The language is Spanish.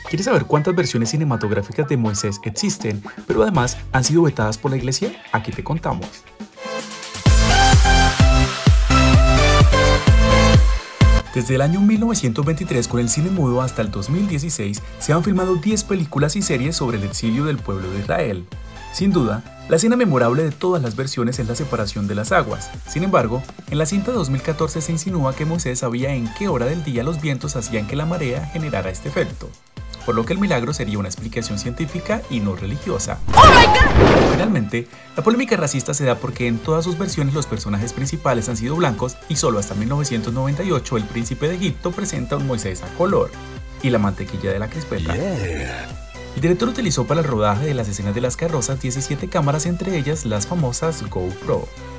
¿Quieres saber cuántas versiones cinematográficas de Moisés existen, pero además han sido vetadas por la iglesia? Aquí te contamos. Desde el año 1923 con el cine mudo hasta el 2016 se han filmado 10 películas y series sobre el exilio del pueblo de Israel. Sin duda, la escena memorable de todas las versiones es la separación de las aguas. Sin embargo, en la cinta de 2014 se insinúa que Moisés sabía en qué hora del día los vientos hacían que la marea generara este efecto, por lo que el milagro sería una explicación científica y no religiosa. ¡Oh my God! Finalmente, la polémica racista se da porque en todas sus versiones los personajes principales han sido blancos y solo hasta 1998 el príncipe de Egipto presenta a un Moisés a color y la mantequilla de la crispeta. El director utilizó para el rodaje de las escenas de las carrozas 17 cámaras, entre ellas las famosas GoPro.